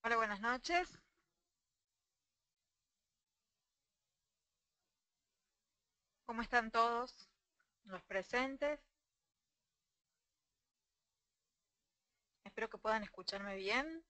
Hola, buenas noches. ¿Cómo están todos los presentes? Espero que puedan escucharme bien.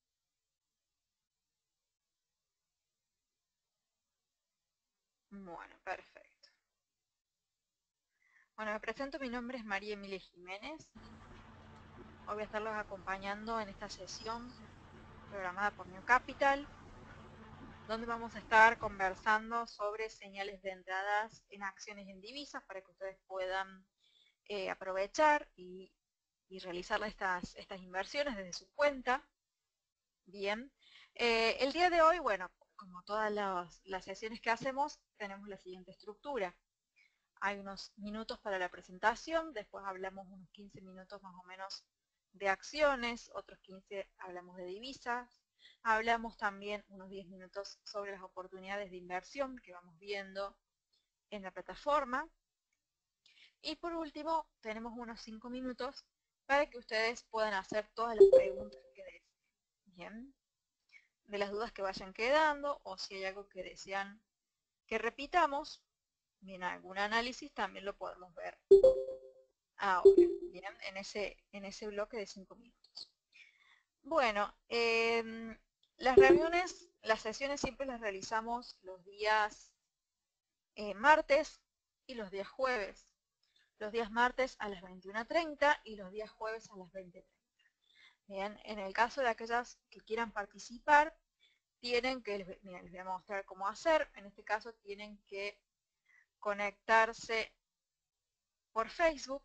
Bueno, perfecto. Bueno, me presento, mi nombre es María Emilia Jiménez. Hoy voy a estarlos acompañando en esta sesión programada por New Capital, donde vamos a estar conversando sobre señales de entradas en acciones en divisas para que ustedes puedan aprovechar y realizar estas inversiones desde su cuenta. Bien, el día de hoy, bueno, como todas las sesiones que hacemos, tenemos la siguiente estructura. Hay unos minutos para la presentación, después hablamos unos 15 minutos más o menos de acciones, otros 15 hablamos de divisas, hablamos también unos 10 minutos sobre las oportunidades de inversión que vamos viendo en la plataforma. Y por último, tenemos unos 5 minutos para que ustedes puedan hacer todas las preguntas que deseen. Bien, de las dudas que vayan quedando o si hay algo que desean que repitamos, bien, algún análisis también lo podemos ver ahora, bien, en ese bloque de 5 minutos. Bueno, las reuniones, las sesiones siempre las realizamos los días martes y los días jueves. Los días martes a las 21:30 y los días jueves a las 20:30. Bien, en el caso de aquellas que quieran participar, tienen que, les voy a mostrar cómo hacer, en este caso tienen que conectarse por Facebook.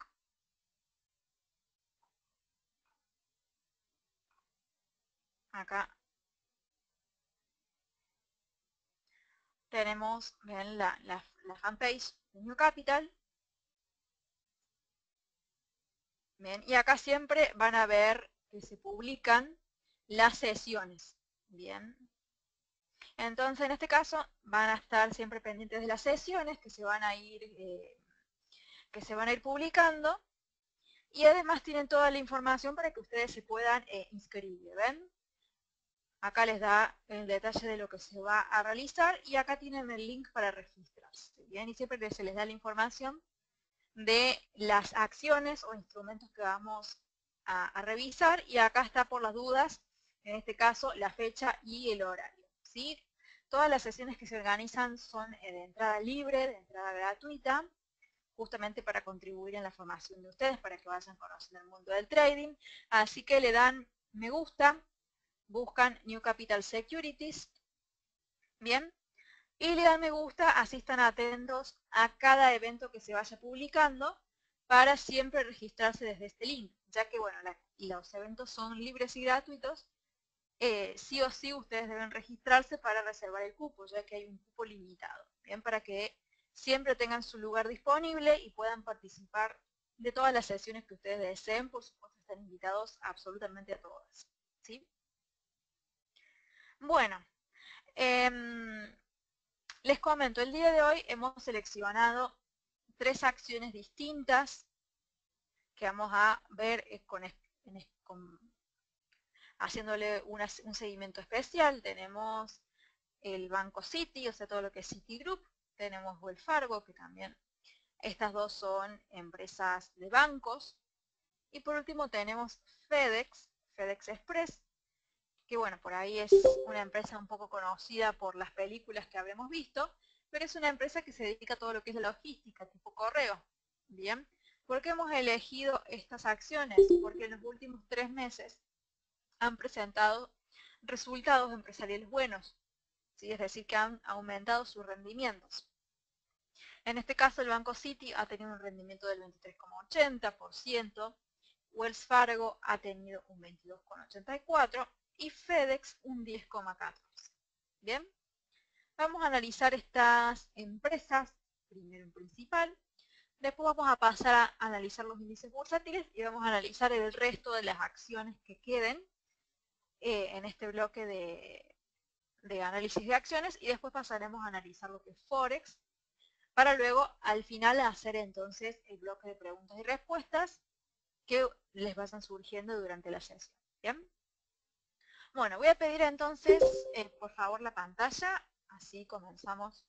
Acá tenemos, ven, la fanpage de New Capital. Bien, y acá siempre van a ver que se publican las sesiones. Bien, entonces en este caso van a estar siempre pendientes de las sesiones que se van a ir publicando. Y además tienen toda la información para que ustedes se puedan inscribir. ¿Ven? Acá les da el detalle de lo que se va a realizar y acá tienen el link para registrarse. Bien, y siempre se les da la información de las acciones o instrumentos que vamos a revisar, y acá está por las dudas, en este caso, la fecha y el horario. ¿Sí? Todas las sesiones que se organizan son de entrada libre, de entrada gratuita, justamente para contribuir en la formación de ustedes, para que vayan conociendo el mundo del trading. Así que le dan me gusta, buscan New Capital Securities, bien, y le dan me gusta, así están atentos a cada evento que se vaya publicando para siempre registrarse desde este link, ya que bueno, los eventos son libres y gratuitos. Sí o sí ustedes deben registrarse para reservar el cupo, ya que hay un cupo limitado, bien, para que siempre tengan su lugar disponible y puedan participar de todas las sesiones que ustedes deseen. Por supuesto, están invitados absolutamente a todas, ¿sí? Bueno, les comento, el día de hoy hemos seleccionado 3 acciones distintas que vamos a ver haciéndole un seguimiento especial. Tenemos el Banco City, o sea, todo lo que es Citigroup. Tenemos Wells Fargo, que también estas dos son empresas de bancos. Y por último tenemos FedEx Express, que bueno, por ahí es una empresa un poco conocida por las películas que habremos visto, pero es una empresa que se dedica a todo lo que es la logística, tipo correo. Bien, ¿por qué hemos elegido estas acciones? Porque en los últimos 3 meses han presentado resultados empresariales buenos, ¿sí? Es decir, que han aumentado sus rendimientos. En este caso, el Banco City ha tenido un rendimiento del 23,80%, Wells Fargo ha tenido un 22,84% y FedEx un 10,14%. Bien, vamos a analizar estas empresas primero en principal, después vamos a pasar a analizar los índices bursátiles y vamos a analizar el resto de las acciones que queden en este bloque de análisis de acciones, y después pasaremos a analizar lo que es Forex, para luego al final hacer entonces el bloque de preguntas y respuestas que les vayan surgiendo durante la sesión. ¿Bien? Bueno, voy a pedir entonces, por favor, la pantalla, así comenzamos.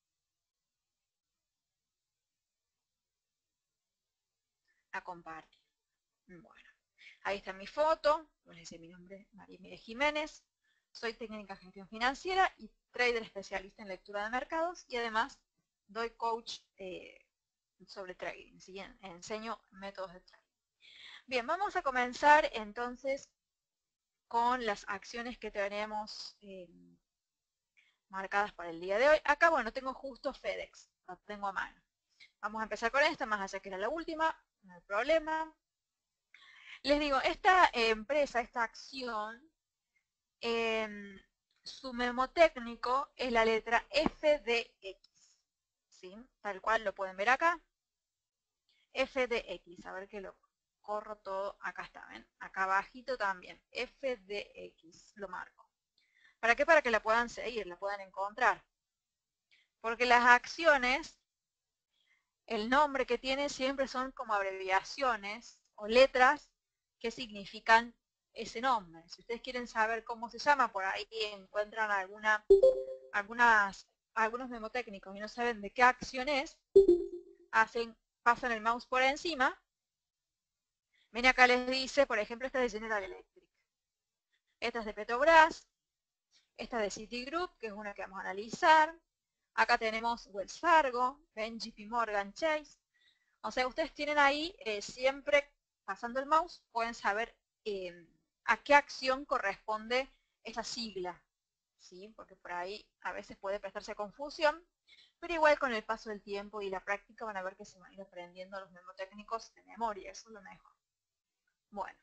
A compartir. Bueno, ahí está mi foto, les decía mi nombre es María Emilia Jiménez, soy técnica de gestión financiera y trader especialista en lectura de mercados y además doy coach sobre trading, ¿sí? Enseño métodos de trading. Bien, vamos a comenzar entonces con las acciones que tenemos marcadas para el día de hoy. Acá, bueno, tengo justo FedEx, lo tengo a mano. Vamos a empezar con esta, más allá que era la última, no hay problema. Les digo, esta empresa, esta acción, su memotécnico es la letra FDX, ¿sí? Tal cual lo pueden ver acá. FDX, a ver que lo corro todo, acá está, ¿ven? Acá abajito también, FDX, lo marco. ¿Para qué? Para que la puedan seguir, la puedan encontrar. Porque las acciones, el nombre que tiene siempre son como abreviaciones o letras que significan ese nombre. Si ustedes quieren saber cómo se llama, por ahí encuentran algunos memotécnicos y no saben de qué acción es, pasan el mouse por encima. Ven acá les dice, por ejemplo, esta es de General Electric. Esta es de Petrobras. Esta es de Citigroup, que es una que vamos a analizar. Acá tenemos Wells Fargo, ven JP Morgan Chase. O sea, ustedes tienen ahí, siempre pasando el mouse, pueden saber a qué acción corresponde esa sigla, ¿sí? Porque por ahí a veces puede prestarse confusión, pero igual con el paso del tiempo y la práctica van a ver que se van a ir aprendiendo los memotécnicos de memoria, eso es lo mejor. Bueno,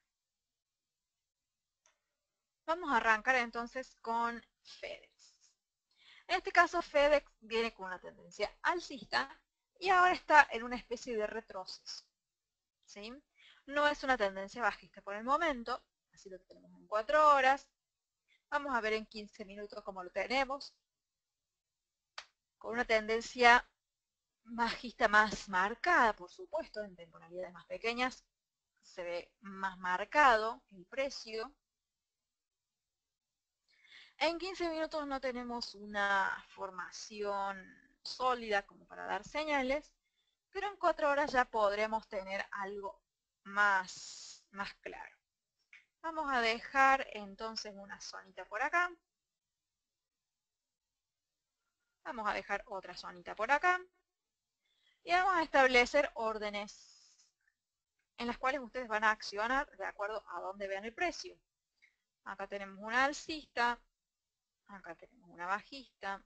vamos a arrancar entonces con FedEx. En este caso FedEx viene con una tendencia alcista y ahora está en una especie de retroceso, ¿sí? No es una tendencia bajista por el momento, así lo tenemos en 4 horas. Vamos a ver en 15 minutos cómo lo tenemos. Con una tendencia bajista más marcada, por supuesto, en temporalidades más pequeñas se ve más marcado el precio. En 15 minutos no tenemos una formación sólida como para dar señales, pero en 4 horas ya podremos tener algo más claro. Vamos a dejar entonces una zonita por acá. Vamos a dejar otra zonita por acá. Y vamos a establecer órdenes en las cuales ustedes van a accionar de acuerdo a dónde vean el precio. Acá tenemos una alcista, acá tenemos una bajista.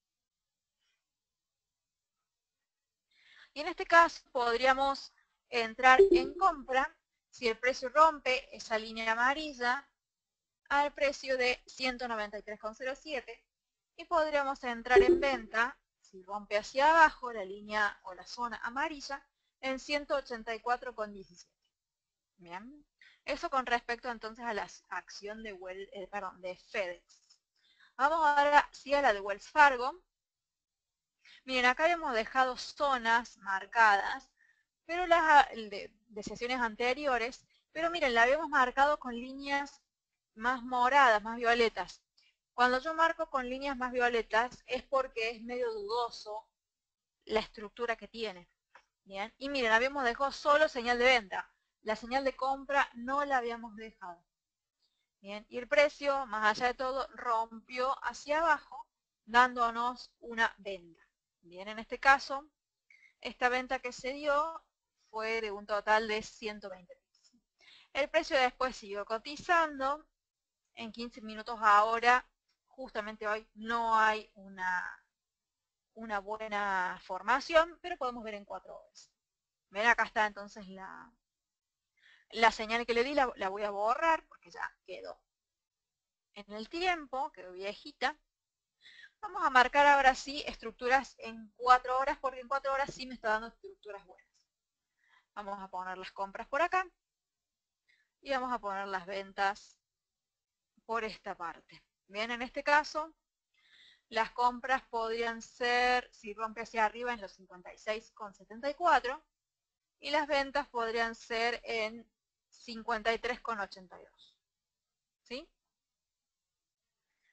Y en este caso podríamos entrar en compra si el precio rompe esa línea amarilla al precio de 193,07 y podríamos entrar en venta si rompe hacia abajo la línea o la zona amarilla en 184,17. Bien, eso con respecto entonces a la acción de FedEx. Vamos ahora sí a la de Wells Fargo. Miren, acá hemos dejado zonas marcadas, pero las de sesiones anteriores, pero miren, la habíamos marcado con líneas más moradas, más violetas. Cuando yo marco con líneas más violetas es porque es medio dudoso la estructura que tiene. Bien, y miren, habíamos dejado solo señal de venta. La señal de compra no la habíamos dejado. Bien, y el precio, más allá de todo, rompió hacia abajo, dándonos una venta. Bien, en este caso, esta venta que se dio fue de un total de 120 pesos. El precio después siguió cotizando. En 15 minutos ahora, justamente hoy, no hay una buena formación, pero podemos ver en 4 horas. Ven, acá está entonces la señal que le di, la voy a borrar porque ya quedó en el tiempo, quedó viejita. Vamos a marcar ahora sí estructuras en 4 horas, porque en 4 horas sí me está dando estructuras buenas. Vamos a poner las compras por acá y vamos a poner las ventas por esta parte. Bien, en este caso, las compras podrían ser, si rompe hacia arriba, en los 56,74 y las ventas podrían ser en 53,82. ¿Sí?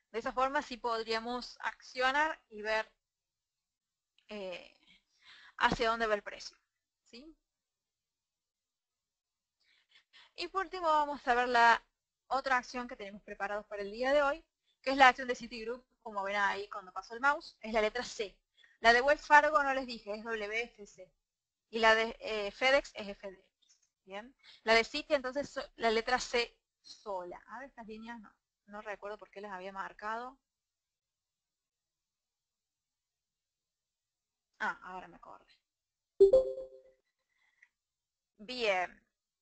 De esa forma sí podríamos accionar y ver hacia dónde va el precio. ¿Sí? Y por último vamos a ver la otra acción que tenemos preparados para el día de hoy, que es la acción de Citigroup, como ven ahí cuando pasó el mouse, es la letra C. La de Wells Fargo no les dije, es WFC. Y la de FedEx es FDX. ¿Bien? La de Citi entonces la letra C sola. A ver, estas líneas no recuerdo por qué las había marcado. Ah, ahora me acordé. Bien.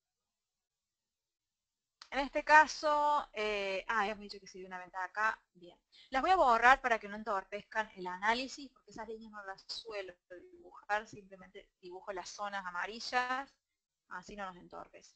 En este caso, hemos dicho que se dio una ventaja acá. Bien. Las voy a borrar para que no entorpezcan el análisis, porque esas líneas no las suelo dibujar, simplemente dibujo las zonas amarillas, así no nos entorpece.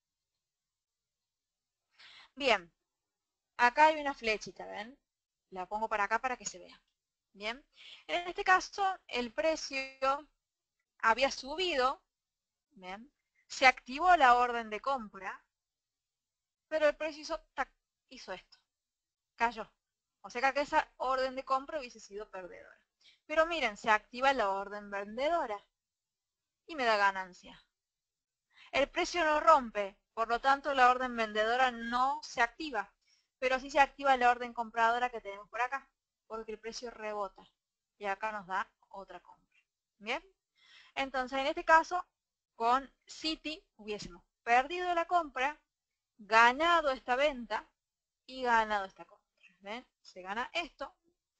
Bien, acá hay una flechita, ¿ven? La pongo para acá para que se vea. Bien, en este caso el precio había subido, ¿bien? Se activó la orden de compra, pero el precio hizo esto, cayó. O sea que esa orden de compra hubiese sido perdedora. Pero miren, se activa la orden vendedora y me da ganancia. El precio no rompe, por lo tanto la orden vendedora no se activa, pero sí se activa la orden compradora que tenemos por acá, porque el precio rebota y acá nos da otra compra. ¿Bien? Entonces en este caso, con Citi hubiésemos perdido la compra, ganado esta venta y ganado esta compra. ¿Ven? Se gana esto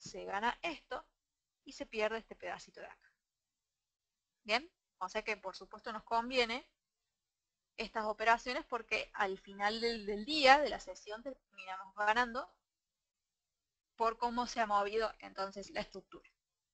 y se pierde este pedacito de acá. ¿Bien? O sea que por supuesto nos conviene estas operaciones porque al final del día, de la sesión, terminamos ganando por cómo se ha movido entonces la estructura.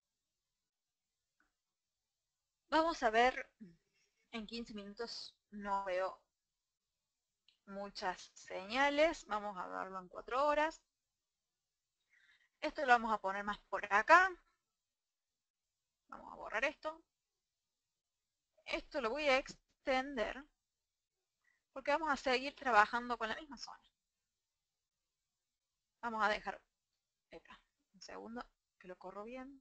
Vamos a ver, en 15 minutos no veo muchas señales, vamos a verlo en 4 horas. Esto lo vamos a poner más por acá. Vamos a borrar esto. Esto lo voy a extender porque vamos a seguir trabajando con la misma zona. Vamos a dejar acá un segundo que lo corro bien.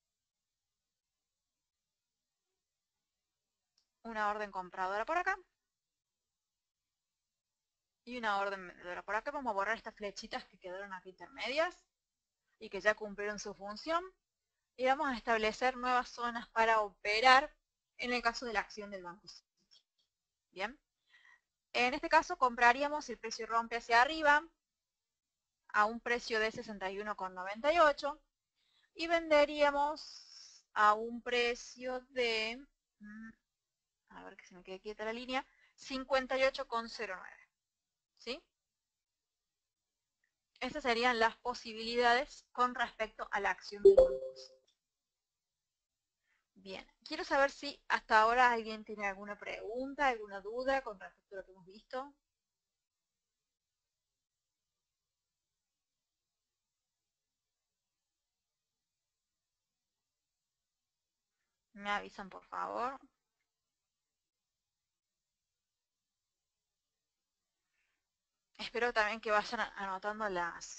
Una orden compradora por acá. Y una orden vendedora por acá. Vamos a borrar estas flechitas que quedaron aquí intermedias y que ya cumplieron su función. Y vamos a establecer nuevas zonas para operar en el caso de la acción del Banco Citi. Bien. En este caso compraríamos si el precio rompe hacia arriba a un precio de 61,98 y venderíamos a un precio de, a ver que se me quede quieta la línea, 58,09. ¿Sí? Estas serían las posibilidades con respecto a la acción del Banco Citi. Bien, quiero saber si hasta ahora alguien tiene alguna pregunta, alguna duda con respecto a lo que hemos visto. Me avisan, por favor. Espero también que vayan anotando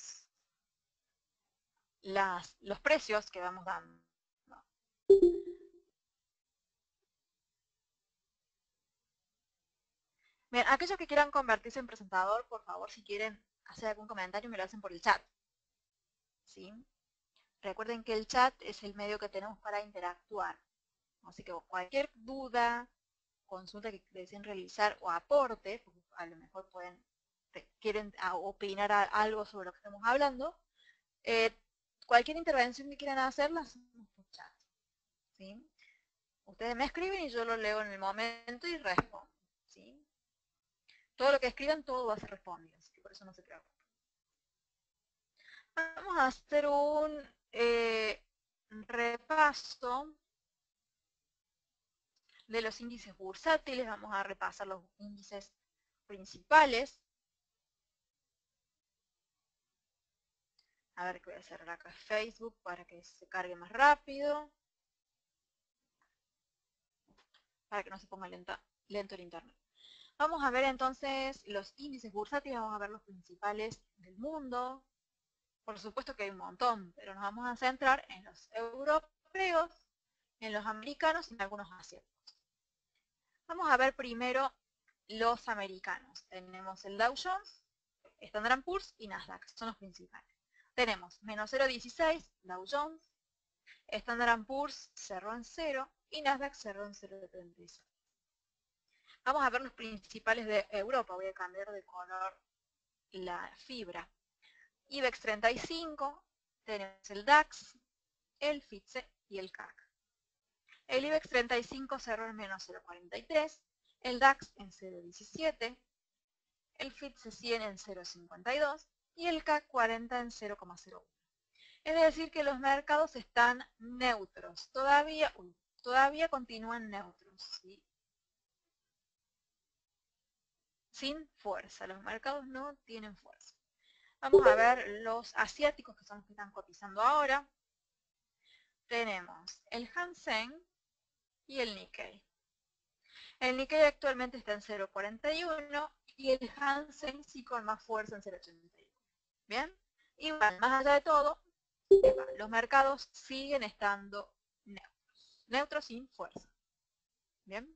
los precios que vamos dando. Bien, aquellos que quieran convertirse en presentador, por favor, si quieren hacer algún comentario, me lo hacen por el chat. ¿Sí? Recuerden que el chat es el medio que tenemos para interactuar. Así que cualquier duda, consulta que deseen realizar o aporte, porque a lo mejor quieren opinar algo sobre lo que estamos hablando, cualquier intervención que quieran hacer la hacemos por chat. ¿Sí? Ustedes me escriben y yo lo leo en el momento y respondo. ¿Sí? Todo lo que escriban, todo va a ser respondido, así que por eso no se preocupen. Vamos a hacer un repaso de los índices bursátiles. Vamos a repasar los índices principales. A ver que voy a cerrar acá Facebook para que se cargue más rápido. Para que no se ponga lento el internet. Vamos a ver entonces los índices bursátiles, vamos a ver los principales del mundo. Por supuesto que hay un montón, pero nos vamos a centrar en los europeos, en los americanos y en algunos asiáticos. Vamos a ver primero los americanos. Tenemos el Dow Jones, Standard & Poor's y Nasdaq, son los principales. Tenemos menos 0,16, Dow Jones, Standard & Poor's cerró en 0 y Nasdaq cerró en 0,36. Vamos a ver los principales de Europa. Voy a cambiar de color la fibra. IBEX 35, tenemos el DAX, el FTSE y el CAC. El IBEX 35 cerró en menos 0,43, el DAX en 0,17, el FTSE 100 en 0,52 y el CAC 40 en 0,01. Es decir que los mercados están neutros, todavía continúan neutros, ¿sí? Sin fuerza, los mercados no tienen fuerza. Vamos a ver los asiáticos, que son los que están cotizando ahora. Tenemos el Hang Seng y el Nikkei. El Nikkei actualmente está en 0,41 y el Hang Seng sí con más fuerza en 0,81. ¿Bien? Igual, más allá de todo, los mercados siguen estando neutros. Neutros sin fuerza. ¿Bien?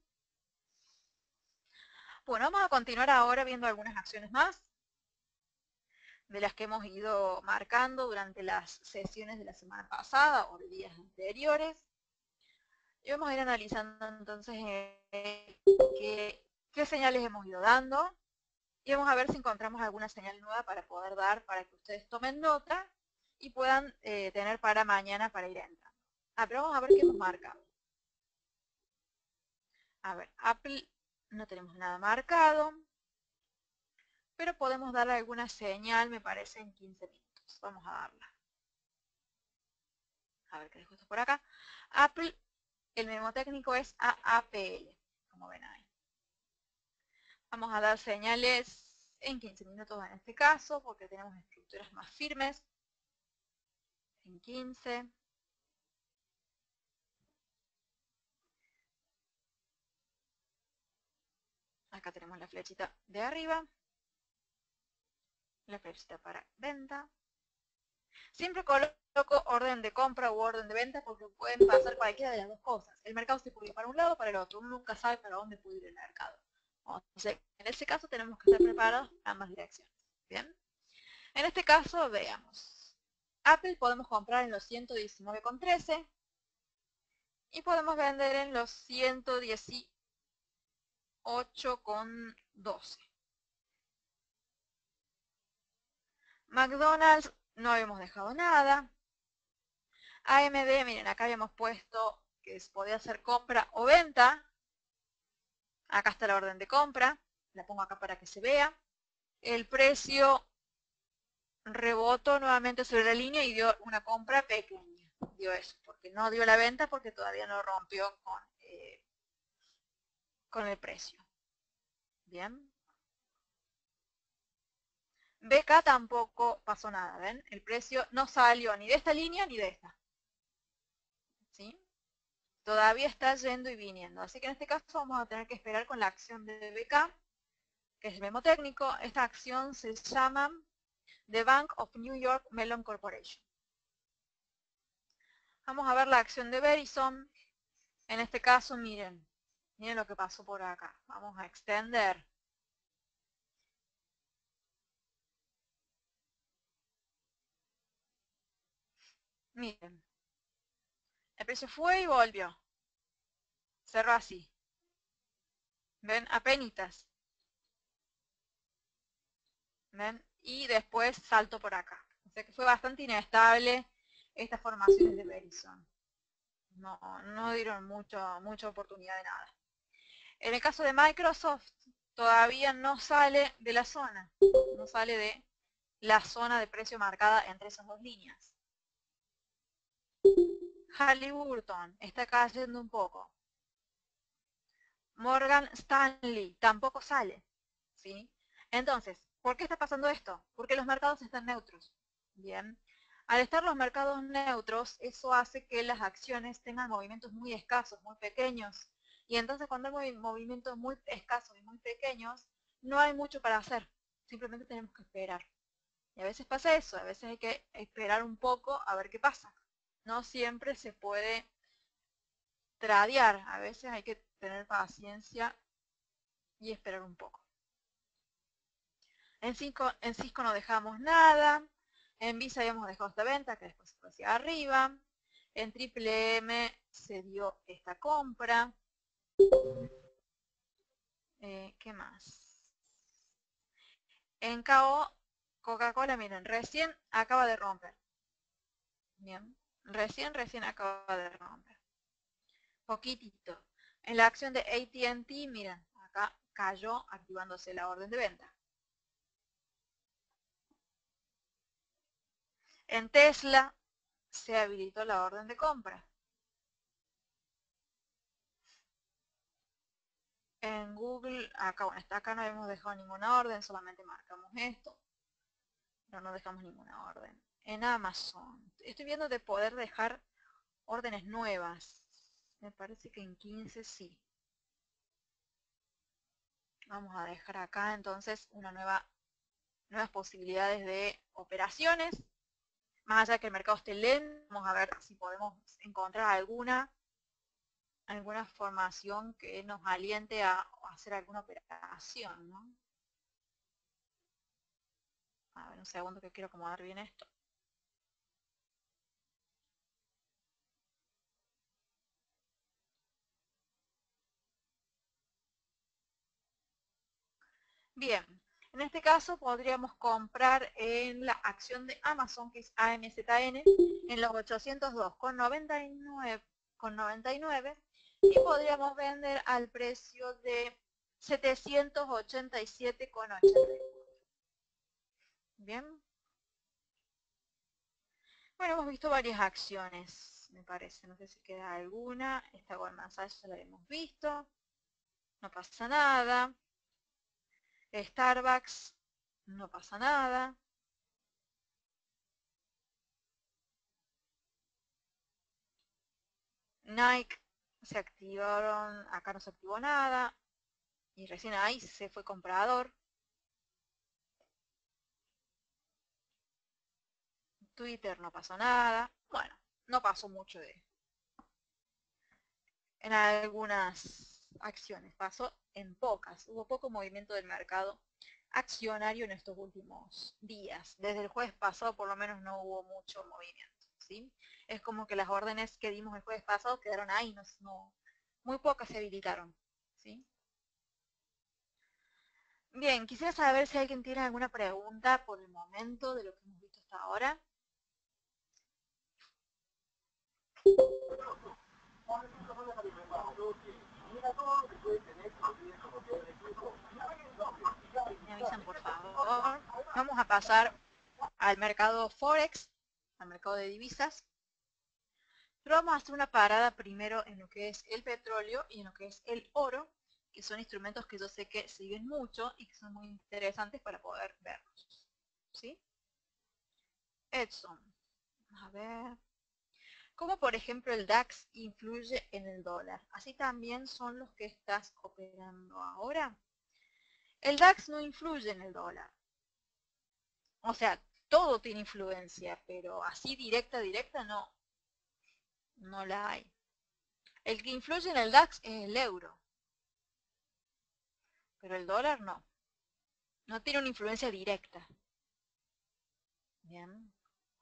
Bueno, vamos a continuar ahora viendo algunas acciones más de las que hemos ido marcando durante las sesiones de la semana pasada o de días anteriores. Y vamos a ir analizando entonces qué señales hemos ido dando y vamos a ver si encontramos alguna señal nueva para poder dar, para que ustedes tomen nota y puedan tener para mañana para ir entrando. Pero vamos a ver qué hemos marcado. A ver, Apple no tenemos nada marcado, pero podemos darle alguna señal, me parece, en 15 minutos. Vamos a darla. A ver, ¿qué dejo esto por acá? Apple, el memo técnico es AAPL, como ven ahí. Vamos a dar señales en 15 minutos en este caso, porque tenemos estructuras más firmes. En 15. Acá tenemos la flechita de arriba. La flechita para venta. Siempre coloco orden de compra u orden de venta porque pueden pasar cualquiera de las dos cosas. El mercado se puede ir para un lado o para el otro. Uno nunca sabe para dónde puede ir el mercado. Entonces, en ese caso tenemos que estar preparados para ambas direcciones. ¿Bien? En este caso, veamos. Apple podemos comprar en los 119,13 y podemos vender en los 118,12. McDonald's no habíamos dejado nada. AMD, miren, acá habíamos puesto que podía hacer compra o venta. Acá está la orden de compra. La pongo acá para que se vea. El precio rebotó nuevamente sobre la línea y dio una compra pequeña. Dio eso, porque no dio la venta porque todavía no rompió con el precio. Bien. BK tampoco pasó nada, ¿ven? El precio no salió ni de esta línea ni de esta. ¿Sí? Todavía está yendo y viniendo. Así que en este caso vamos a tener que esperar con la acción de BK, que es el memo técnico. Esta acción se llama The Bank of New York Mellon Corporation. Vamos a ver la acción de Verizon. En este caso, miren lo que pasó por acá. Vamos a extender. Miren. El precio fue y volvió. Cerró así. ¿Ven? Apenitas. ¿Ven? Y después salto por acá. O sea que fue bastante inestable estas formaciones de Verizon. No dieron mucha oportunidad de nada. En el caso de Microsoft, todavía no sale de la zona. No sale de la zona de precio marcada entre esas dos líneas. Halliburton está cayendo un poco. Morgan Stanley tampoco sale. ¿Sí? Entonces, ¿por qué está pasando esto? Porque los mercados están neutros. Bien. Al estar los mercados neutros, eso hace que las acciones tengan movimientos muy escasos, muy pequeños. Y entonces cuando hay movimientos muy escasos y muy pequeños, no hay mucho para hacer. Simplemente tenemos que esperar. Y a veces pasa eso, a veces hay que esperar un poco a ver qué pasa. No siempre se puede tradear, a veces hay que tener paciencia y esperar un poco. En Cisco no dejamos nada, en Visa habíamos dejado esta venta que después se fue hacia arriba, en Triple M se dio esta compra. ¿Qué más? En KO, Coca-Cola, miren, recién acaba de romper. Bien, recién acaba de romper. Poquitito. En la acción de AT&T, miren, acá cayó activándose la orden de venta. En Tesla se habilitó la orden de compra. En Google, acá, bueno, acá no hemos dejado ninguna orden, solamente marcamos esto. No dejamos ninguna orden. En Amazon, estoy viendo de poder dejar órdenes nuevas. Me parece que en 15 sí. Vamos a dejar acá entonces nuevas posibilidades de operaciones. Más allá de que el mercado esté lento, vamos a ver si podemos encontrar alguna formación que nos aliente a hacer alguna operación, ¿no? A ver, un segundo que quiero acomodar bien esto. Bien, en este caso podríamos comprar en la acción de Amazon, que es AMZN, en los 802,99 y podríamos vender al precio de 787,84. Bien. Bueno, hemos visto varias acciones, me parece. No sé si queda alguna. Esta Goldman Sachs ya la hemos visto. No pasa nada. Starbucks, no pasa nada. Nike se activaron, acá no se activó nada. Y recién ahí se fue comprador. Twitter no pasó nada. Bueno, no pasó mucho en algunas acciones. Pasó en pocas. Hubo poco movimiento del mercado accionario en estos últimos días. Desde el jueves pasado por lo menos no hubo mucho movimiento. ¿Sí? Es como que las órdenes que dimos el jueves pasado quedaron ahí, muy pocas se habilitaron. ¿Sí? Bien, quisiera saber si alguien tiene alguna pregunta por el momento de lo que hemos visto hasta ahora. Me avisan por favor. Vamos a pasar al mercado Forex, al mercado de divisas. Pero vamos a hacer una parada primero en lo que es el petróleo y en lo que es el oro, que son instrumentos que yo sé que siguen mucho y que son muy interesantes para poder verlos. ¿Sí? Edson. A ver. ¿Cómo por ejemplo el DAX influye en el dólar? Así también son los que estás operando ahora. El DAX no influye en el dólar. O sea, todo tiene influencia, pero así directa no la hay. El que influye en el DAX es el euro, pero el dólar no tiene una influencia directa. Bien.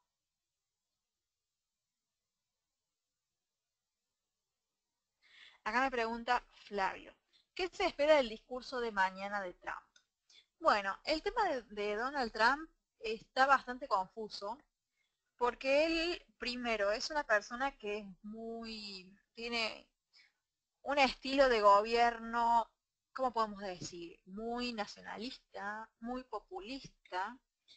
Acá me pregunta Flavio, ¿qué se espera del discurso de mañana de Trump? Bueno, el tema de Donald Trump está bastante confuso, porque él, primero, es una persona que tiene un estilo de gobierno, ¿cómo podemos decir? Muy nacionalista, muy populista.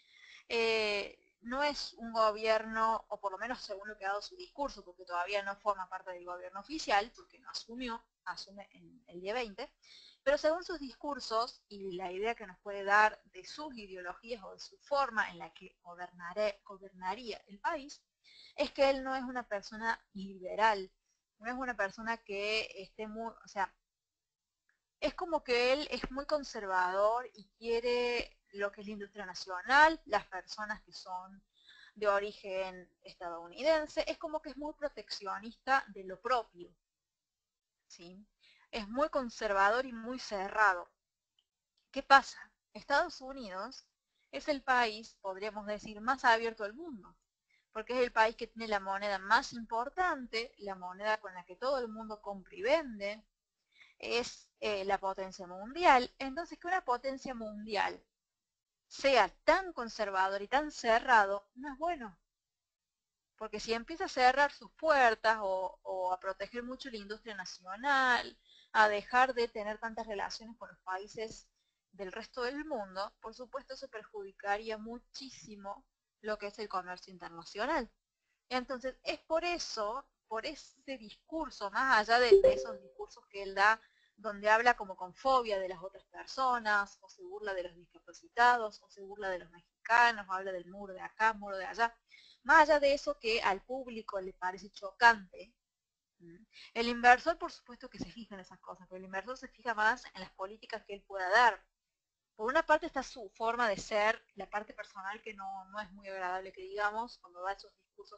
No es un gobierno, o por lo menos según lo que ha dado su discurso, porque todavía no forma parte del gobierno oficial, porque no asume en el día 20, pero según sus discursos y la idea que nos puede dar de sus ideologías o de su forma en la que gobernaría el país, es que él no es una persona liberal, no es una persona que esté muy, o sea, es como que él es muy conservador y quiere lo que es la industria nacional, las personas que son de origen estadounidense, es como que es muy proteccionista de lo propio, ¿sí? Es muy conservador y muy cerrado. ¿Qué pasa? Estados Unidos es el país, podríamos decir, más abierto al mundo, porque es el país que tiene la moneda más importante, la moneda con la que todo el mundo compra y vende, es la potencia mundial. Entonces, que una potencia mundial sea tan conservador y tan cerrado, no es bueno. Porque si empieza a cerrar sus puertas o a proteger mucho la industria nacional, a dejar de tener tantas relaciones con los países del resto del mundo, por supuesto eso perjudicaría muchísimo lo que es el comercio internacional. Entonces, es por eso, por ese discurso, más allá de esos discursos que él da, donde habla como con fobia de las otras personas, o se burla de los discapacitados, o se burla de los mexicanos, o habla del muro de acá, muro de allá, más allá de eso que al público le parece chocante, el inversor por supuesto que se fija en esas cosas, pero el inversor se fija más en las políticas que él pueda dar. Por una parte está su forma de ser, la parte personal que no es muy agradable que digamos, cuando da esos discursos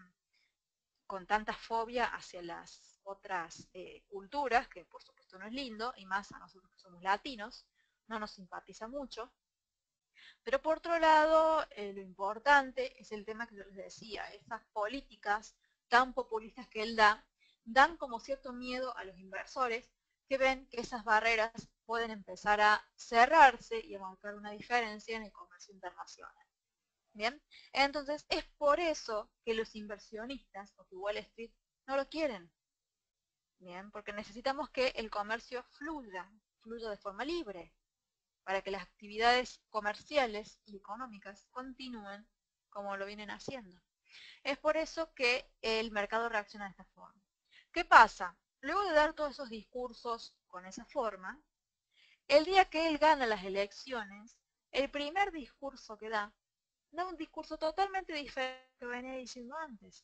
con tanta fobia hacia las otras culturas, que por supuesto no es lindo, y más a nosotros que somos latinos, no nos simpatiza mucho. Pero por otro lado, lo importante es el tema que yo les decía, esas políticas tan populistas que él da, dan como cierto miedo a los inversores que ven que esas barreras pueden empezar a cerrarse y a marcar una diferencia en el comercio internacional. Bien, entonces es por eso que los inversionistas o que Wall Street no lo quieren. Bien, porque necesitamos que el comercio fluya de forma libre, para que las actividades comerciales y económicas continúen como lo vienen haciendo. Es por eso que el mercado reacciona de esta forma. ¿Qué pasa? Luego de dar todos esos discursos con esa forma, el día que él gana las elecciones, el primer discurso que da un discurso totalmente diferente a lo que venía diciendo antes.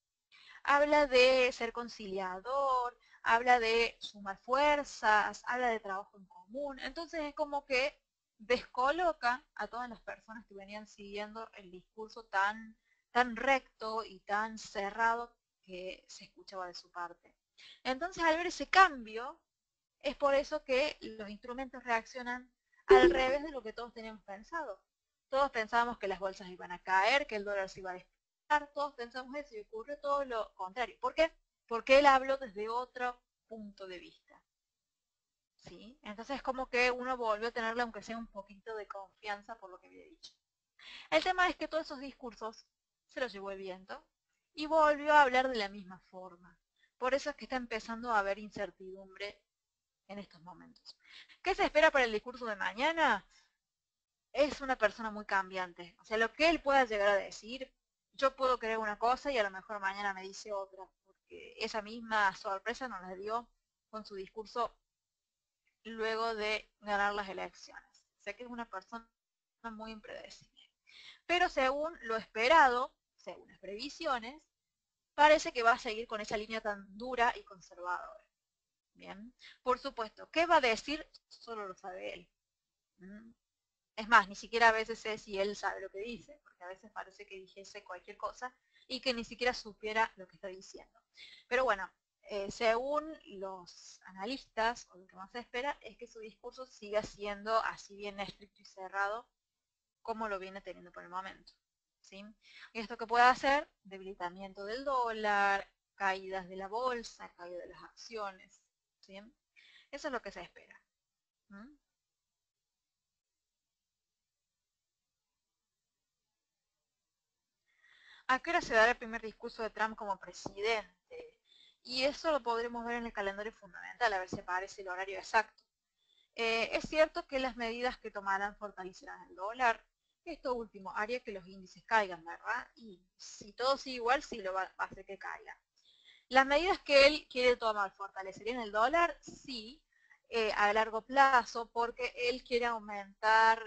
Habla de ser conciliador, habla de sumar fuerzas, habla de trabajo en común. Entonces es como que descoloca a todas las personas que venían siguiendo el discurso tan recto y tan cerrado que se escuchaba de su parte. Entonces al ver ese cambio, es por eso que los instrumentos reaccionan al revés de lo que todos teníamos pensado. Todos pensábamos que las bolsas iban a caer, que el dólar se iba a disparar, todos pensamos eso y ocurrió todo lo contrario. ¿Por qué? Porque él habló desde otro punto de vista. ¿Sí? Entonces es como que uno volvió a tenerle aunque sea un poquito de confianza por lo que había dicho. El tema es que todos esos discursos se los llevó el viento y volvió a hablar de la misma forma. Por eso es que está empezando a haber incertidumbre en estos momentos. ¿Qué se espera para el discurso de mañana? Es una persona muy cambiante. O sea, lo que él pueda llegar a decir, yo puedo creer una cosa y a lo mejor mañana me dice otra, porque esa misma sorpresa nos la dio con su discurso luego de ganar las elecciones. O sea que es una persona muy impredecible. Pero según lo esperado, según las previsiones, parece que va a seguir con esa línea tan dura y conservadora. Bien, por supuesto, ¿qué va a decir? Solo lo sabe él. Es más, ni siquiera a veces sé si él sabe lo que dice, porque a veces parece que dijese cualquier cosa y que ni siquiera supiera lo que está diciendo. Pero bueno, según los analistas, o lo que más se espera, es que su discurso siga siendo así bien estricto y cerrado como lo viene teniendo por el momento. ¿Sí? ¿Y esto que puede hacer? Debilitamiento del dólar, caídas de la bolsa, caída de las acciones. ¿Sí? Eso es lo que se espera. ¿Mm? ¿A qué hora se dará el primer discurso de Trump como presidente? Y eso lo podremos ver en el calendario fundamental, a ver si aparece el horario exacto. Es cierto que las medidas que tomarán fortalecerán el dólar. Esto último haría que los índices caigan, ¿verdad? Y si todo sigue igual, sí lo va a hacer que caiga. Las medidas que él quiere tomar fortalecerían el dólar, sí, a largo plazo, porque él quiere aumentar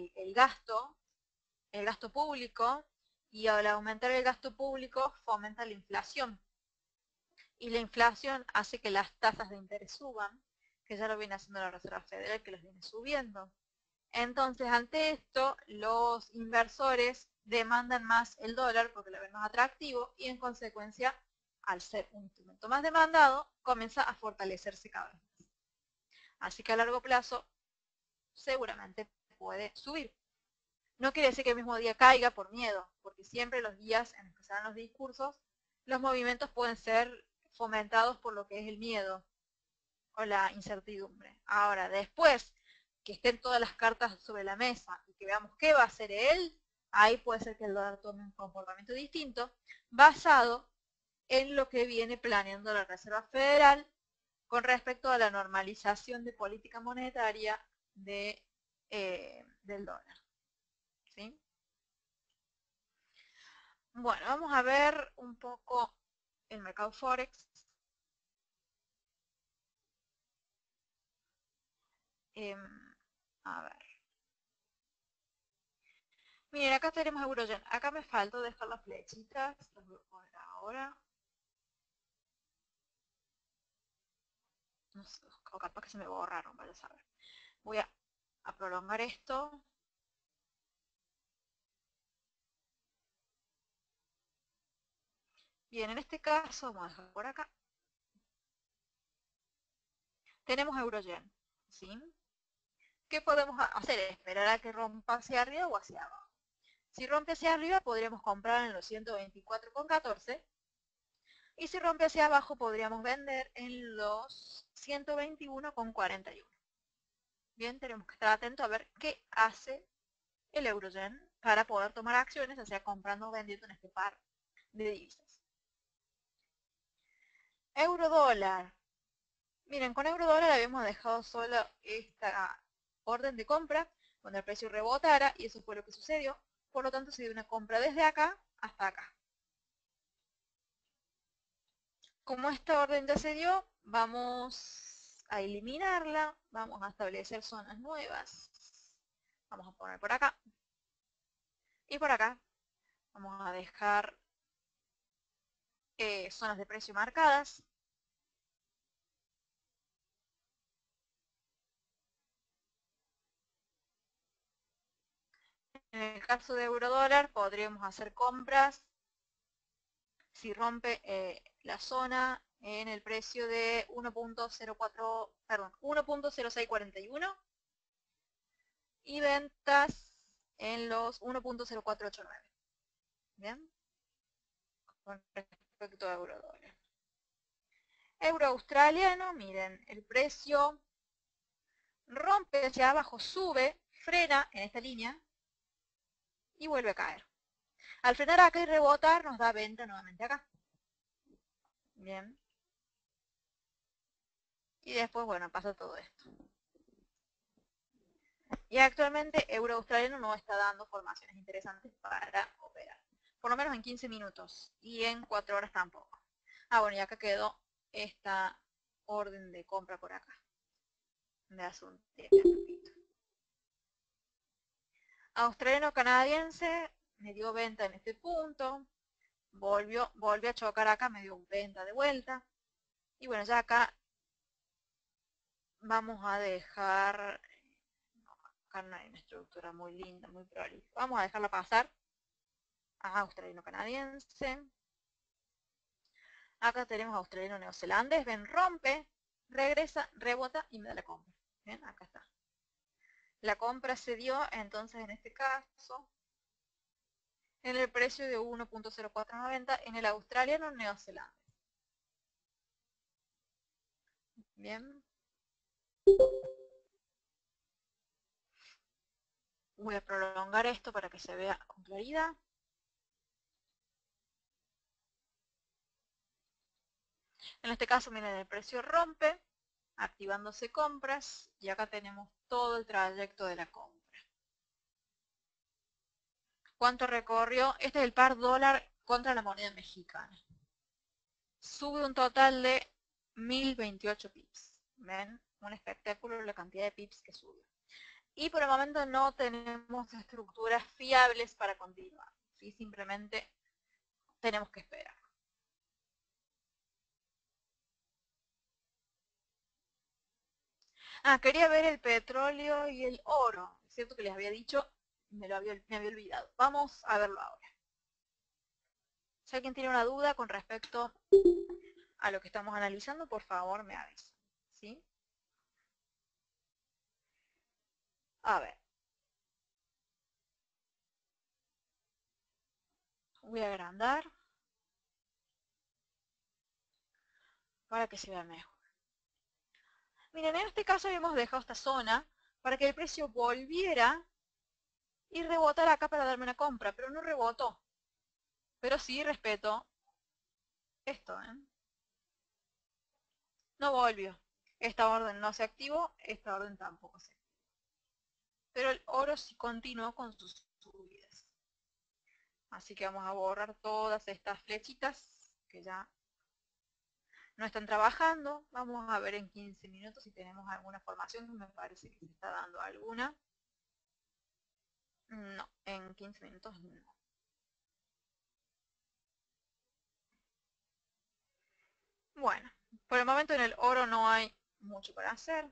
el gasto público, y al aumentar el gasto público fomenta la inflación. Y la inflación hace que las tasas de interés suban, que ya lo viene haciendo la Reserva Federal, que los viene subiendo. Entonces, ante esto, los inversores demandan más el dólar porque lo ven más atractivo y en consecuencia, al ser un instrumento más demandado, comienza a fortalecerse cada vez más. Así que a largo plazo, seguramente puede subir. No quiere decir que el mismo día caiga por miedo, porque siempre los días en los que se dan los discursos, los movimientos pueden ser fomentados por lo que es el miedo o la incertidumbre. Ahora, después que estén todas las cartas sobre la mesa y que veamos qué va a hacer él, ahí puede ser que el dólar tome un comportamiento distinto, basado en lo que viene planeando la Reserva Federal con respecto a la normalización de política monetaria del dólar. ¿Sí? Bueno, vamos a ver un poco el mercado Forex. A ver. Miren, acá tenemos Euroyen. Acá me falta dejar las flechitas. Las voy a poner ahora. No sé, o capaz que se me borraron, vaya a saber. Voy a prolongar esto. Bien, en este caso, vamos a dejar por acá. Tenemos Euroyen. ¿Sí? ¿Qué podemos hacer? Esperar a que rompa hacia arriba o hacia abajo. Si rompe hacia arriba, podríamos comprar en los 124,14. Y si rompe hacia abajo, podríamos vender en los 121,41. Bien, tenemos que estar atentos a ver qué hace el Euroyen para poder tomar acciones, o sea, comprando o vendiendo en este par de divisas. Eurodólar. Miren, con eurodólar habíamos dejado solo esta orden de compra cuando el precio rebotara y eso fue lo que sucedió. Por lo tanto, se dio una compra desde acá hasta acá. Como esta orden ya se dio, vamos a eliminarla, vamos a establecer zonas nuevas. Vamos a poner por acá. Y por acá vamos a dejar zonas de precio marcadas. En el caso de eurodólar podríamos hacer compras si rompe la zona en el precio de 1.0641 y ventas en los 1.0489. Bien, con respecto a eurodólar. Euro australiano, miren, el precio rompe hacia abajo, sube, frena en esta línea y vuelve a caer. Al frenar acá y rebotar nos da venta nuevamente acá. Bien. Y después, bueno, pasa todo esto. Y actualmente euro australiano no está dando formaciones interesantes para operar. Por lo menos en 15 minutos. Y en 4 horas tampoco. Ah, bueno, y acá quedó esta orden de compra por acá. De hace un tiempito. Australiano canadiense me dio venta en este punto. Volvió a chocar acá, me dio venta de vuelta. Y bueno, ya acá vamos a dejar, acá no hay una estructura muy linda, muy prolija. Vamos a dejarla pasar a australiano canadiense. Acá tenemos australiano neozelandés, ven, rompe, regresa, rebota y me da la compra. Bien, acá está. La compra se dio entonces en este caso en el precio de 1.0490 en el australiano neozelandés. Bien. Voy a prolongar esto para que se vea con claridad. En este caso, miren, el precio rompe, activándose compras, y acá tenemos todo el trayecto de la compra. ¿Cuánto recorrió? Este es el par dólar contra la moneda mexicana. Sube un total de 1028 pips. ¿Ven? Un espectáculo la cantidad de pips que sube. Y por el momento no tenemos estructuras fiables para continuar. ¿Sí? Simplemente tenemos que esperar. Ah, quería ver el petróleo y el oro. Es cierto que les había dicho, me había olvidado. Vamos a verlo ahora. Si alguien tiene una duda con respecto a lo que estamos analizando, por favor me avisa. ¿Sí? A ver, voy a agrandar para que se vea mejor. Miren, en este caso habíamos dejado esta zona para que el precio volviera y rebotara acá para darme una compra, pero no rebotó. Pero sí respeto esto, ¿eh? No volvió. Esta orden no se activó, esta orden tampoco se activó. Pero el oro sí continuó con sus subidas. Así que vamos a borrar todas estas flechitas que ya no están trabajando. Vamos a ver en 15 minutos si tenemos alguna formación. Me parece que se está dando alguna. No, en 15 minutos no. Bueno, por el momento en el oro no hay mucho para hacer.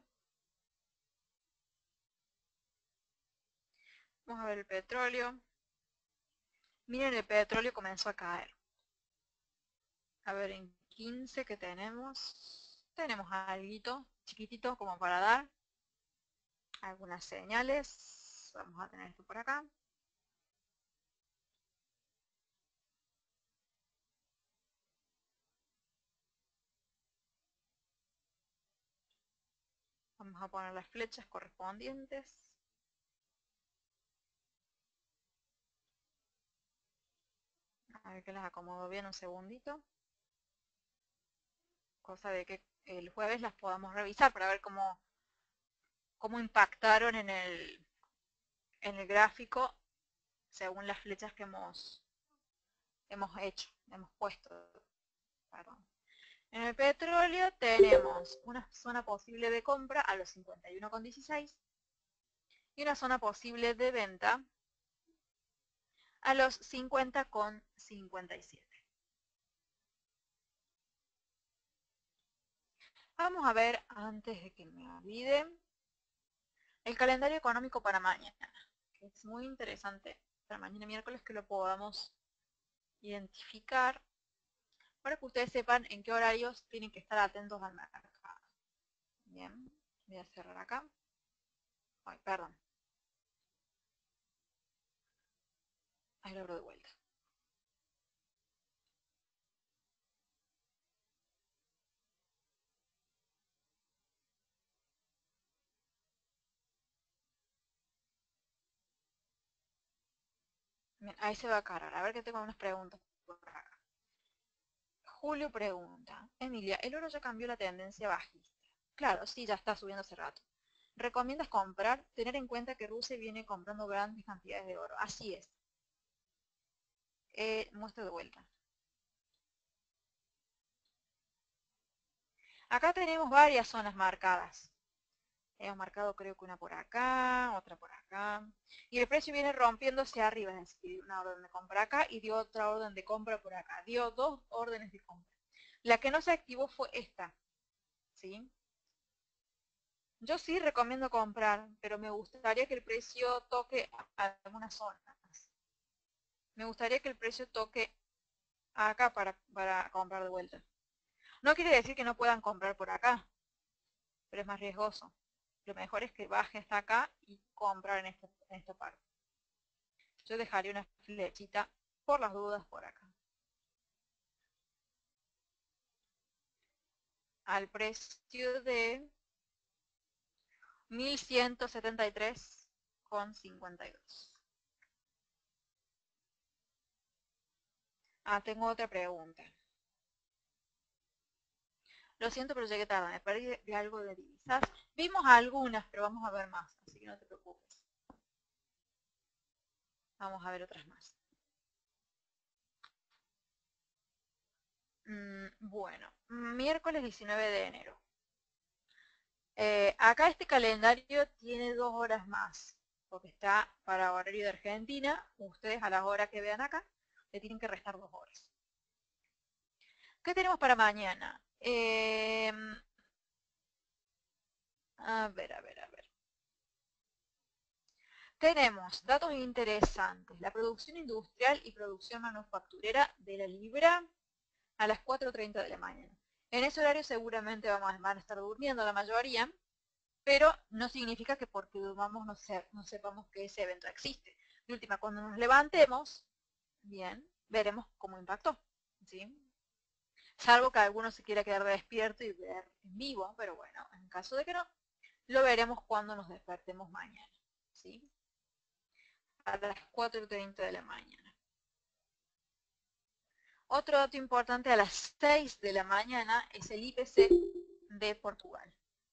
Vamos a ver el petróleo. Miren, el petróleo comenzó a caer. A ver, en 15 que tenemos algo chiquitito como para dar algunas señales. Vamos a tener esto por acá. Vamos a poner las flechas correspondientes. A ver que las acomodo bien un segundito. Cosa de que el jueves las podamos revisar para ver cómo impactaron en el gráfico según las flechas que hemos hecho, hemos puesto. Perdón. En el petróleo tenemos una zona posible de compra a los 51,16 y una zona posible de venta a los 50,57. Vamos a ver, antes de que me olvide, el calendario económico para mañana, que es muy interesante para mañana miércoles que lo podamos identificar para que ustedes sepan en qué horarios tienen que estar atentos al mercado. Bien, voy a cerrar acá. Ay, perdón. Ahí lo abro de vuelta. Bien, ahí se va a cargar. A ver que tengo unas preguntas por acá. Julio pregunta, Emilia, el oro ya cambió la tendencia bajista. Claro, sí, ya está subiendo hace rato. ¿Recomiendas comprar? Tener en cuenta que Rusia viene comprando grandes cantidades de oro. Así es. Muestro de vuelta. Acá tenemos varias zonas marcadas. Hemos marcado creo que una por acá, otra por acá. Y el precio viene rompiendo hacia arriba, es decir, una orden de compra acá y dio otra orden de compra por acá. Dio dos órdenes de compra. La que no se activó fue esta, ¿sí? Yo sí recomiendo comprar, pero me gustaría que el precio toque algunas zonas. Me gustaría que el precio toque acá para comprar de vuelta. No quiere decir que no puedan comprar por acá, pero es más riesgoso. Lo mejor es que baje hasta acá y comprar en esta parte. Yo dejaría una flechita por las dudas por acá. Al precio de 1173,52. Ah, tengo otra pregunta. Lo siento, pero llegué tarde. Me perdí de algo de divisas. Vimos algunas, pero vamos a ver más, así que no te preocupes. Vamos a ver otras más. Bueno, miércoles 19 de enero. Acá este calendario tiene 2 horas más, porque está para horario de Argentina. Ustedes a las horas que vean acá, le tienen que restar 2 horas. ¿Qué tenemos para mañana? A ver, a ver, a ver. Tenemos datos interesantes. La producción industrial y producción manufacturera de la libra a las 4:30 de la mañana. En ese horario seguramente van a estar durmiendo la mayoría, pero no significa que porque durmamos no sepamos que ese evento existe. De última, cuando nos levantemos, bien, veremos cómo impactó, ¿sí? Salvo que alguno se quiera quedar despierto y ver en vivo, pero bueno, en caso de que no, lo veremos cuando nos despertemos mañana, ¿sí? A las 4:30 de la mañana. Otro dato importante a las 6 de la mañana es el IPC de Portugal.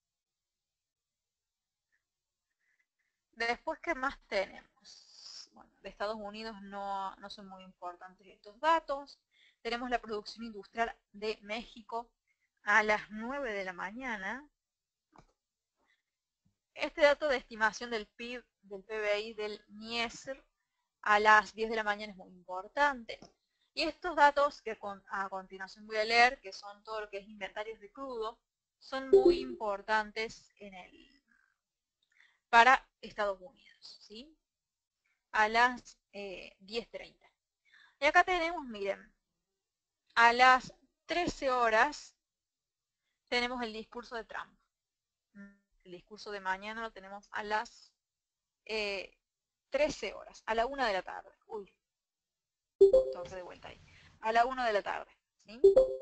Después, ¿qué más tenemos? Bueno, de Estados Unidos no son muy importantes estos datos. Tenemos la producción industrial de México a las 9 de la mañana. Este dato de estimación del PIB, del PBI del NIESR a las 10 de la mañana es muy importante. Y estos datos que a continuación voy a leer, que son todo lo que es inventarios de crudo, son muy importantes para Estados Unidos, ¿sí? A las 10:30. Y acá tenemos, miren, a las 13 horas tenemos el discurso de Trump. El discurso de mañana lo tenemos a las 13 horas, a la 1 de la tarde. Uy, torce de vuelta ahí. A la 1 de la tarde, ¿sí?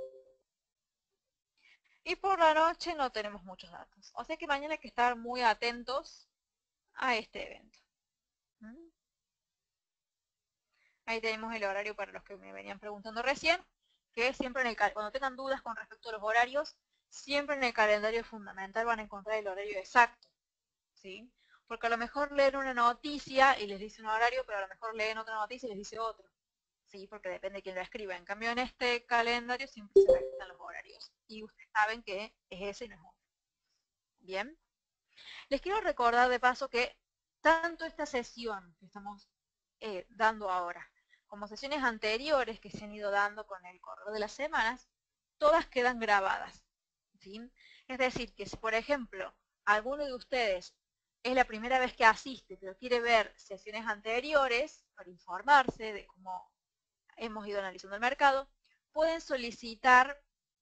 Y por la noche no tenemos muchos datos. O sea que mañana hay que estar muy atentos a este evento. Ahí tenemos el horario para los que me venían preguntando recién, que siempre cuando tengan dudas con respecto a los horarios, siempre en el calendario fundamental van a encontrar el horario exacto, ¿sí? Porque a lo mejor leen una noticia y les dice un horario, pero a lo mejor leen otra noticia y les dice otro, ¿sí? Porque depende de quién lo escriba. En cambio, en este calendario siempre se respetan los horarios. Y ustedes saben que es ese y no es otro. Bien. Les quiero recordar de paso que tanto esta sesión que estamos dando ahora, como sesiones anteriores que se han ido dando con el correr de las semanas, todas quedan grabadas, ¿sí? Es decir, que si por ejemplo alguno de ustedes es la primera vez que asiste, pero quiere ver sesiones anteriores para informarse de cómo hemos ido analizando el mercado, pueden solicitar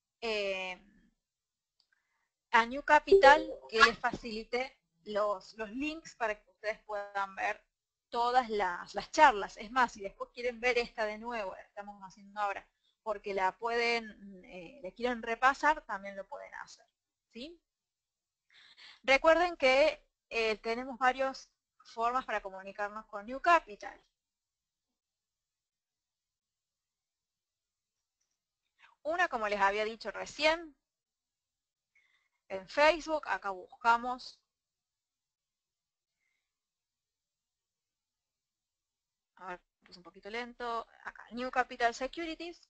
a New Capital que les facilite los links para que ustedes puedan ver todas las charlas. Es más, si después quieren ver esta de nuevo, la que estamos haciendo ahora, porque la quieren repasar, también lo pueden hacer, ¿sí? Recuerden que tenemos varias formas para comunicarnos con New Capital. Una, como les había dicho recién, en Facebook, acá buscamos a ver, puse un poquito lento, acá, New Capital Securities,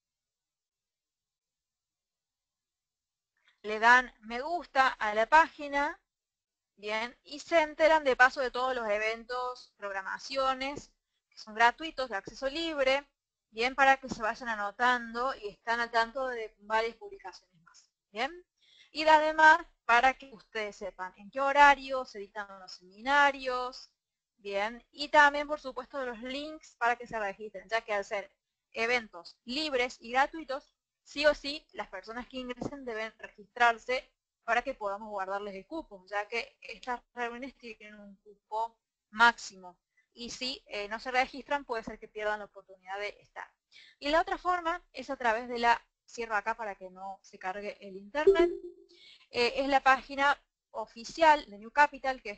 le dan me gusta a la página, bien, y se enteran de paso de todos los eventos, programaciones, que son gratuitos, de acceso libre, bien, para que se vayan anotando y están al tanto de varias publicaciones más, bien. Y además, para que ustedes sepan en qué horario se dictan los seminarios, bien, y también, por supuesto, los links para que se registren, ya que al ser eventos libres y gratuitos, sí o sí, las personas que ingresen deben registrarse para que podamos guardarles el cupo, ya que estas reuniones tienen un cupo máximo. Y si no se registran, puede ser que pierdan la oportunidad de estar. Y la otra forma es a través de la, cierro acá para que no se cargue el internet, es la página oficial de New Capital, que es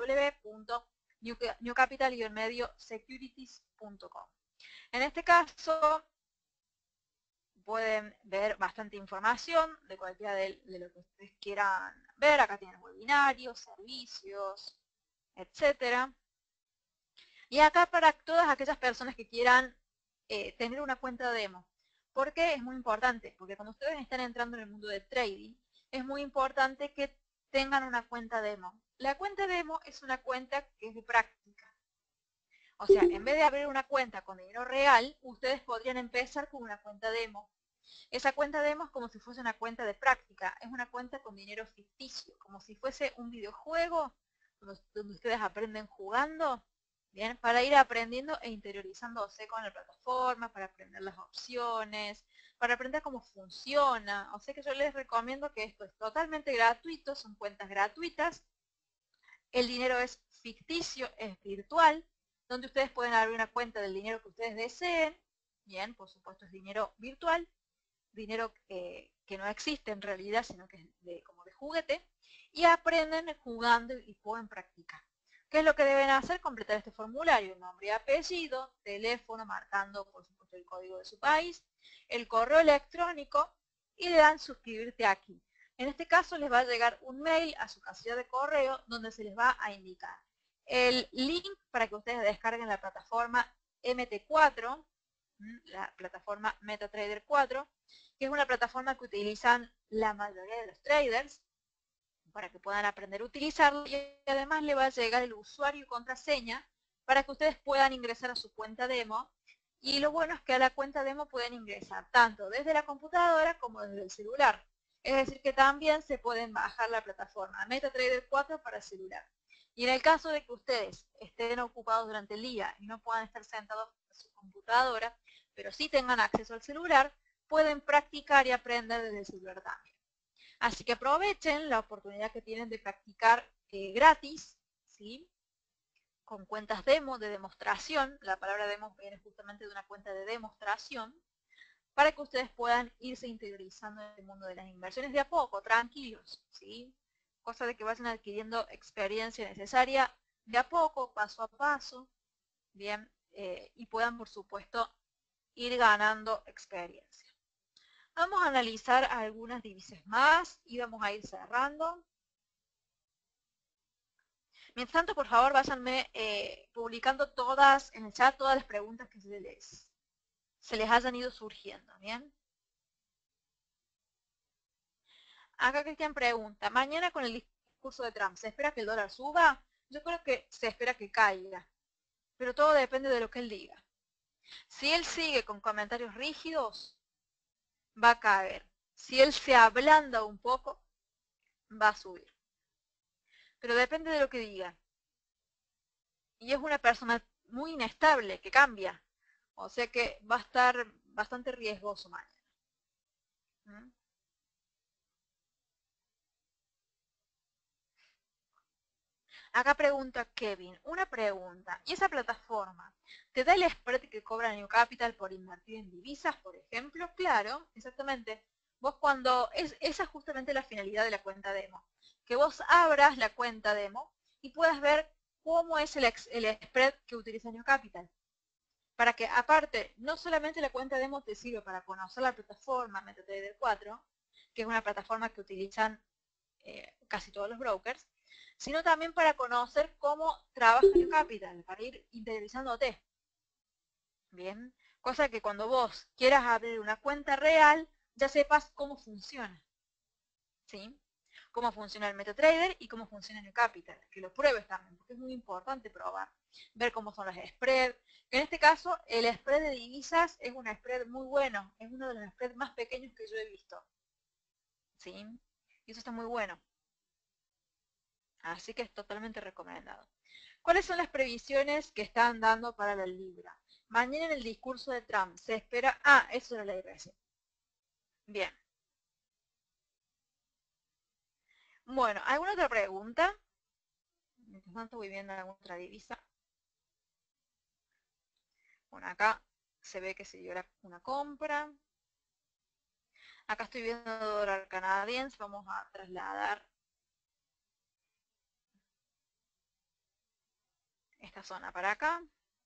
www.newcapital-securities.com. En este caso, pueden ver bastante información de cualquiera de lo que ustedes quieran ver. Acá tienen webinarios, servicios, etcétera. Y acá para todas aquellas personas que quieran tener una cuenta demo. ¿Por qué es muy importante? Porque cuando ustedes están entrando en el mundo de trading, es muy importante que tengan una cuenta demo. La cuenta demo es una cuenta que es de práctica. O sea, en vez de abrir una cuenta con dinero real, ustedes podrían empezar con una cuenta demo Esa cuenta demo es como si fuese una cuenta de práctica, es una cuenta con dinero ficticio, como si fuese un videojuego donde ustedes aprenden jugando, bien, para ir aprendiendo e interiorizándose con la plataforma, para aprender las opciones, para aprender cómo funciona. O sea que yo les recomiendo que esto es totalmente gratuito, son cuentas gratuitas, el dinero es ficticio, es virtual, donde ustedes pueden abrir una cuenta del dinero que ustedes deseen, bien, por supuesto es dinero virtual, dinero que no existe en realidad, sino que es como de juguete, y aprenden jugando y pueden practicar. ¿Qué es lo que deben hacer? Completar este formulario, nombre y apellido, teléfono, marcando por supuesto el código de su país, el correo electrónico y le dan suscribirte aquí. En este caso les va a llegar un mail a su casilla de correo donde se les va a indicar el link para que ustedes descarguen la plataforma MT4, la plataforma MetaTrader 4, que es una plataforma que utilizan la mayoría de los traders para que puedan aprender a utilizarlo, y además le va a llegar el usuario y contraseña para que ustedes puedan ingresar a su cuenta demo. Y lo bueno es que a la cuenta demo pueden ingresar tanto desde la computadora como desde el celular. Es decir, que también se pueden bajar la plataforma MetaTrader 4 para celular. Y en el caso de que ustedes estén ocupados durante el día y no puedan estar sentados en su computadora, pero sí tengan acceso al celular, pueden practicar y aprender desde el celular también. Así que aprovechen la oportunidad que tienen de practicar gratis, ¿sí? Con cuentas demo, de demostración. La palabra demo viene justamente de una cuenta de demostración, para que ustedes puedan irse interiorizando en el mundo de las inversiones de a poco, tranquilos, ¿sí? Cosa de que vayan adquiriendo experiencia necesaria de a poco, paso a paso, bien, y puedan, por supuesto, ir ganando experiencia. Vamos a analizar algunas divisas más y vamos a ir cerrando. Mientras tanto, por favor, váyanme publicando todas en el chat, todas las preguntas que se les hayan ido surgiendo, ¿bien? Acá Cristian pregunta, mañana con el discurso de Trump, ¿se espera que el dólar suba? Yo creo que se espera que caiga, pero todo depende de lo que él diga. Si él sigue con comentarios rígidos, va a caer. Si él se ablanda un poco, va a subir. Pero depende de lo que diga. Y es una persona muy inestable, que cambia. O sea que va a estar bastante riesgoso mañana. ¿Mm? Acá pregunta Kevin, una pregunta. ¿Y esa plataforma te da el spread que cobra New Capital por invertir en divisas, por ejemplo? Claro, exactamente. Vos cuando, esa es justamente la finalidad de la cuenta demo. Que vos abras la cuenta demo y puedas ver cómo es el spread que utiliza New Capital. Para que aparte, no solamente la cuenta demo te sirve para conocer la plataforma MetaTrader 4, que es una plataforma que utilizan casi todos los brokers, sino también para conocer cómo trabaja New Capital, para ir interiorizándote. Bien, cosa que cuando vos quieras abrir una cuenta real, ya sepas cómo funciona. ¿Sí? Cómo funciona el MetaTrader y cómo funciona New Capital. Que lo pruebes también, porque es muy importante probar. Ver cómo son los spreads. En este caso, el spread de divisas es un spread muy bueno. Es uno de los spreads más pequeños que yo he visto. ¿Sí? Y eso está muy bueno. Así que es totalmente recomendado. ¿Cuáles son las previsiones que están dando para la libra? Mañana en el discurso de Trump se espera... Ah, eso era la IRS. Bien. Bueno, ¿alguna otra pregunta? Mientras tanto voy viendo alguna otra divisa. Bueno, acá se ve que se dio una compra. Acá estoy viendo dólar canadiense. Vamos a trasladar esta zona para acá.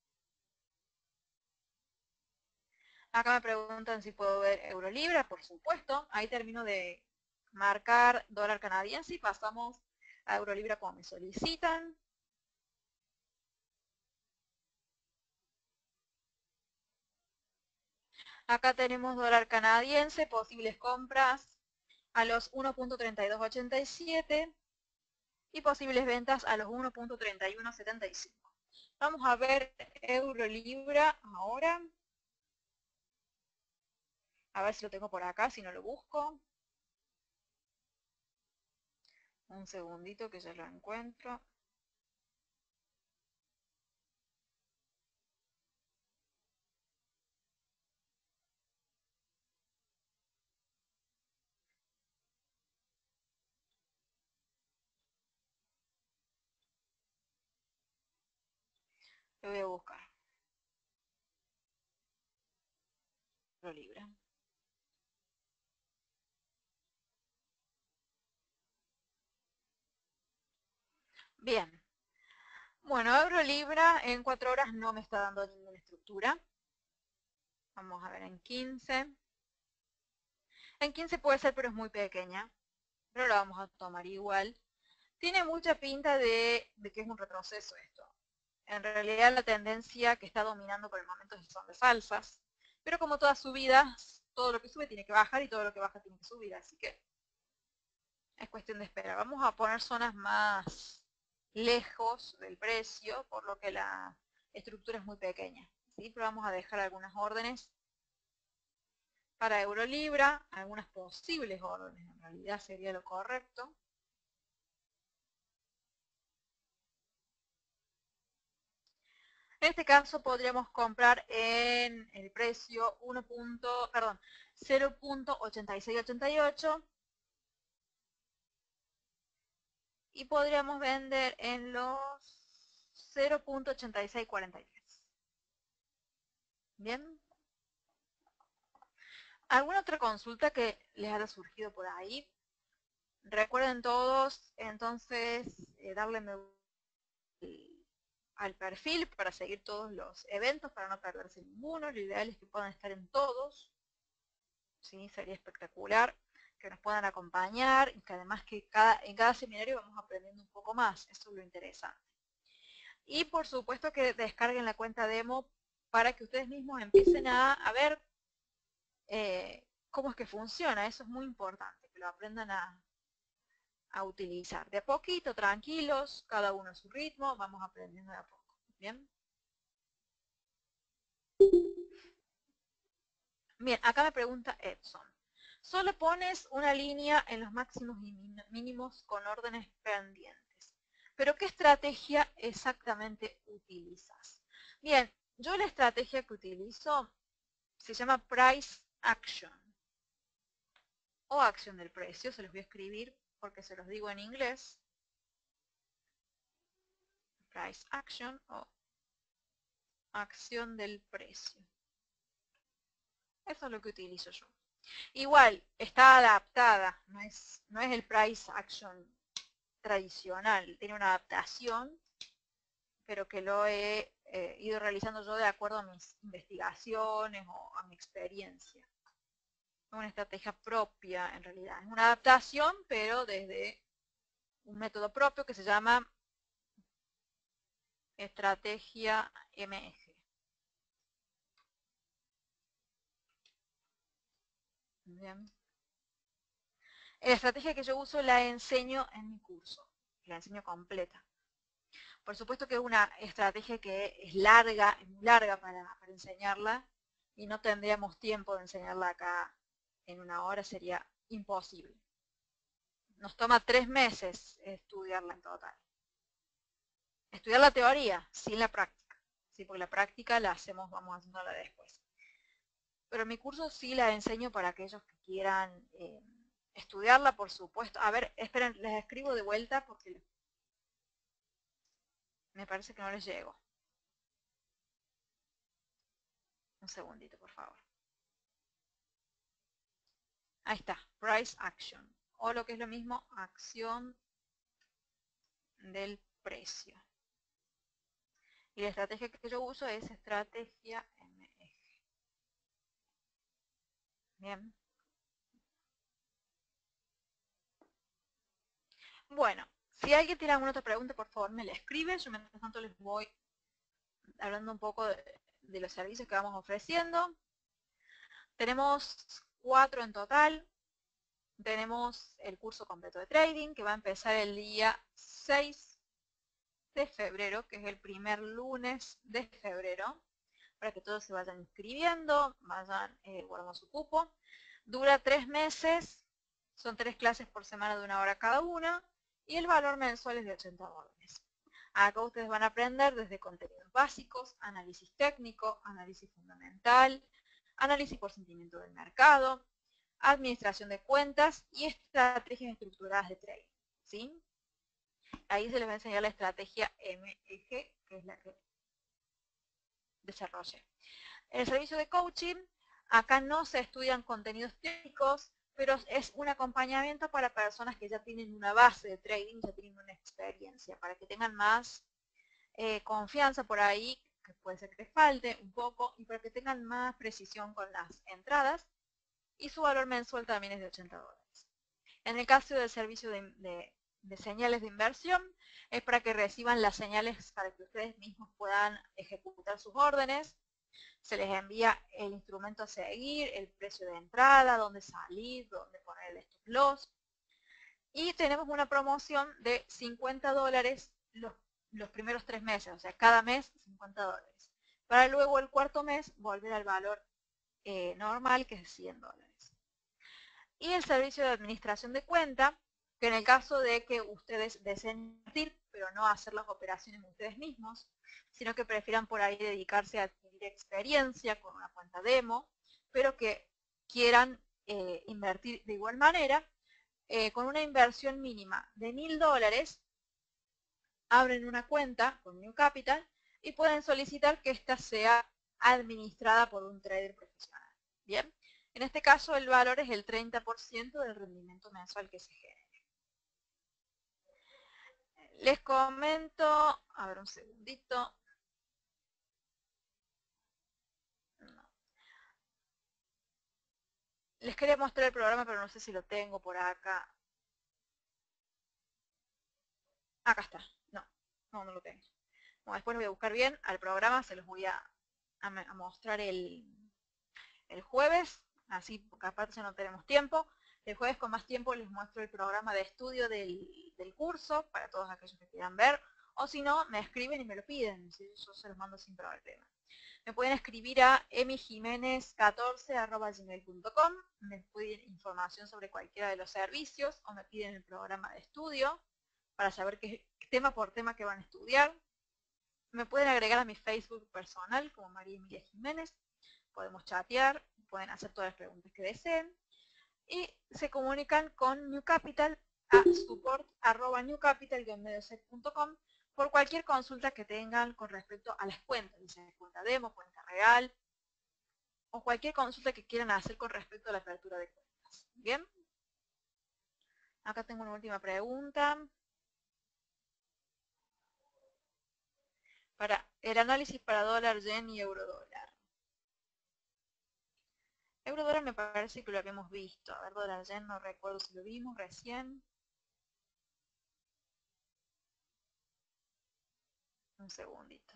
Acá me preguntan si puedo ver euro libra, por supuesto. Ahí termino de marcar dólar canadiense y pasamos a euro libra como me solicitan. Acá tenemos dólar canadiense, posibles compras a los 1.3287 y posibles ventas a los 1.3175. Vamos a ver euro libra ahora. A ver si lo tengo por acá, si no lo busco. Un segundito que ya lo encuentro. Lo voy a buscar. Eurolibra. Bien. Bueno, Eurolibra en 4 horas no me está dando ninguna estructura. Vamos a ver en 15. En 15 puede ser, pero es muy pequeña. Pero la vamos a tomar igual. Tiene mucha pinta de que es un retroceso esto. En realidad la tendencia que está dominando por el momento son las alzas. Pero como todas subidas, todo lo que sube tiene que bajar y todo lo que baja tiene que subir. Así que es cuestión de esperar. Vamos a poner zonas más lejos del precio, por lo que la estructura es muy pequeña. ¿Sí? Pero vamos a dejar algunas órdenes para Eurolibra, algunas posibles órdenes, en realidad sería lo correcto. En este caso podríamos comprar en el precio 0.8688 y podríamos vender en los 0.8643. Bien. ¿Alguna otra consulta que les haya surgido por ahí? Recuerden todos, entonces, darle me gusta al perfil para seguir todos los eventos, para no perderse ninguno. Lo ideal es que puedan estar en todos. ¿Sí? Sería espectacular que nos puedan acompañar y que además que en cada seminario vamos aprendiendo un poco más. Eso es lo interesante. Y por supuesto que descarguen la cuenta demo para que ustedes mismos empiecen a ver cómo es que funciona. Eso es muy importante, que lo aprendan a utilizar. De a poquito, tranquilos, cada uno a su ritmo, vamos aprendiendo de a poco. ¿Bien? Bien, acá me pregunta Edson. Solo pones una línea en los máximos y mínimos con órdenes pendientes. ¿Pero qué estrategia exactamente utilizas? Bien, yo la estrategia que utilizo se llama Price Action o acción del precio. Se los voy a escribir porque se los digo en inglés. Price Action o acción del precio. Eso es lo que utilizo yo. Igual, está adaptada, no es el price action tradicional, tiene una adaptación, pero que lo he ido realizando yo de acuerdo a mis investigaciones o a mi experiencia. Es una estrategia propia, en realidad. Es una adaptación, pero desde un método propio que se llama estrategia MG. Bien. La estrategia que yo uso la enseño en mi curso, la enseño completa. Por supuesto que es una estrategia que es larga, es muy larga para enseñarla y no tendríamos tiempo de enseñarla acá en una hora, sería imposible. Nos toma 3 meses estudiarla en total. Estudiar la teoría sin la práctica, ¿sí? Porque la práctica la hacemos, vamos haciéndola después. Pero en mi curso sí la enseño para aquellos que quieran estudiarla, por supuesto. A ver, esperen, les escribo de vuelta porque me parece que no les llego. Un segundito, por favor. Ahí está, Price Action. O lo que es lo mismo, acción del precio. Y la estrategia que yo uso es estrategia MG. Bien. Bueno, si alguien tiene alguna otra pregunta, por favor me la escribe. Yo mientras tanto les voy hablando un poco de los servicios que vamos ofreciendo. Tenemos 4 en total. Tenemos el curso completo de trading que va a empezar el día 6 de febrero, que es el primer lunes de febrero. para que todos se vayan inscribiendo, vayan guardando su cupo. Dura 3 meses, son 3 clases por semana de 1 hora cada una, y el valor mensual es de $80. Acá ustedes van a aprender desde contenidos básicos, análisis técnico, análisis fundamental, análisis por sentimiento del mercado, administración de cuentas y estrategias estructuradas de trading, ¿sí? Ahí se les va a enseñar la estrategia MEG, que es la que desarrollé. En el servicio de coaching, acá no se estudian contenidos técnicos, pero es un acompañamiento para personas que ya tienen una base de trading, ya tienen una experiencia, para que tengan más confianza por ahí, que puede ser que les falte un poco, y para que tengan más precisión con las entradas, y su valor mensual también es de $80. En el caso del servicio de señales de inversión, es para que reciban las señales para que ustedes mismos puedan ejecutar sus órdenes. Se les envía el instrumento a seguir, el precio de entrada, dónde salir, dónde poner el stop loss. Y tenemos una promoción de $50 los primeros 3 meses, o sea, cada mes $50. Para luego el cuarto mes volver al valor normal, que es $100. Y el servicio de administración de cuenta, que en el caso de que ustedes deseen invertir, pero no hacer las operaciones ustedes mismos, sino que prefieran por ahí dedicarse a adquirir experiencia con una cuenta demo, pero que quieran invertir de igual manera, con una inversión mínima de $1000, abren una cuenta con New Capital y pueden solicitar que ésta sea administrada por un trader profesional. Bien, en este caso el valor es el 30% del rendimiento mensual que se genere. Les comento, a ver un segundito. No. Les quería mostrar el programa, pero no sé si lo tengo por acá. Acá está. No lo tengo. Bueno, después lo voy a buscar bien. Al programa se los voy a mostrar el jueves, así porque aparte ya no tenemos tiempo. El jueves con más tiempo les muestro el programa de estudio del curso para todos aquellos que quieran ver, o si no, me escriben y me lo piden, ¿sí? Yo se los mando sin problema. Me pueden escribir a emijimenez14@gmail.com, me piden información sobre cualquiera de los servicios o me piden el programa de estudio para saber qué tema por tema que van a estudiar. Me pueden agregar a mi Facebook personal como María Emilia Jiménez, podemos chatear, pueden hacer todas las preguntas que deseen y se comunican con New Capital a support@newcapital-mediosec.com por cualquier consulta que tengan con respecto a las cuentas, dice cuenta demo, cuenta real o cualquier consulta que quieran hacer con respecto a la apertura de cuentas. Bien, acá tengo una última pregunta. Para el análisis para dólar, yen y euro dólar. Euro dólar me parece que lo habíamos visto. A ver, dólar yen no recuerdo si lo vimos recién. Un segundito.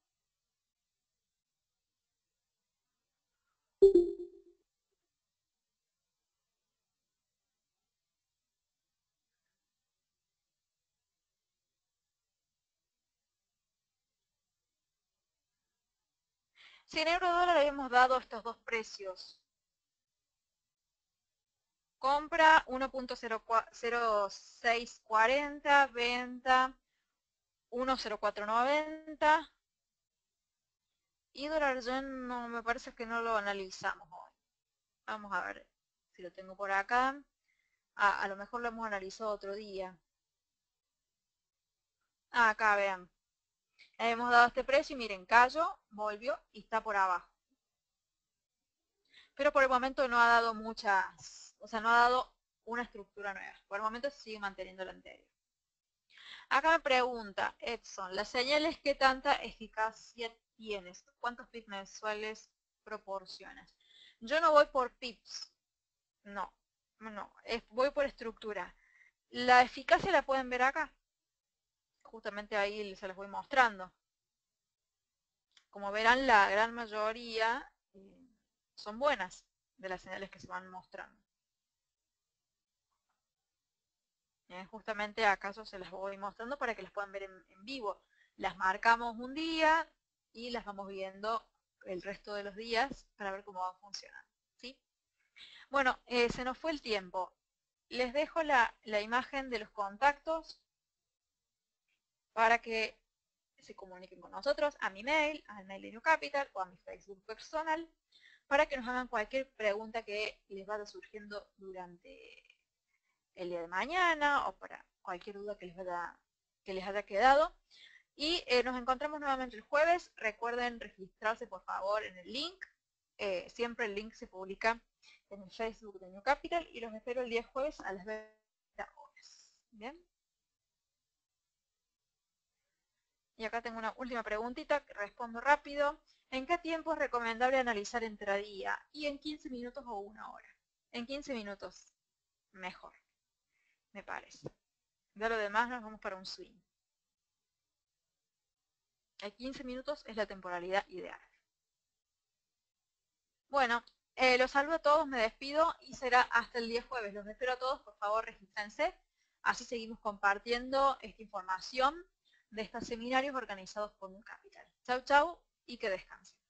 Si en euro dólar habíamos dado estos dos precios. Compra 1.0640, venta 1.0490 y dólar yen no, me parece que no lo analizamos hoy. Vamos a ver si lo tengo por acá. A lo mejor lo hemos analizado otro día. Acá vean. Hemos dado este precio y miren, cayó, volvió y está por abajo. Pero por el momento no ha dado muchas, o sea, no ha dado una estructura nueva. Por el momento sigue manteniendo la anterior. Acá me pregunta Edson, ¿las señales qué tanta eficacia tienes? ¿Cuántos pips mensuales proporcionas? Yo no voy por pips, no, voy por estructura. La eficacia la pueden ver acá, justamente ahí se las voy mostrando. Como verán, la gran mayoría son buenas de las señales que se van mostrando. Justamente acaso se las voy mostrando para que las puedan ver en vivo. Las marcamos un día y las vamos viendo el resto de los días para ver cómo va funcionando, ¿sí? Bueno, se nos fue el tiempo. Les dejo la imagen de los contactos para que se comuniquen con nosotros a mi mail, al mail de New Capital o a mi Facebook personal, para que nos hagan cualquier pregunta que les vaya surgiendo durante el día de mañana o para cualquier duda que les haya quedado. Y nos encontramos nuevamente el jueves. Recuerden registrarse por favor en el link. Siempre el link se publica en el Facebook de New Capital y los espero el día jueves a las 20 horas. ¿Bien? Y acá tengo una última preguntita que respondo rápido. ¿En qué tiempo es recomendable analizar intradía? Y en 15 minutos o una hora. En 15 minutos mejor, me parece. De lo demás nos vamos para un swing. El 15 minutos es la temporalidad ideal. Bueno, los saludo a todos, me despido y será hasta el día jueves. Los espero a todos, por favor regístrense. Así seguimos compartiendo esta información de estos seminarios organizados por New Capital. Chau, chau y que descansen.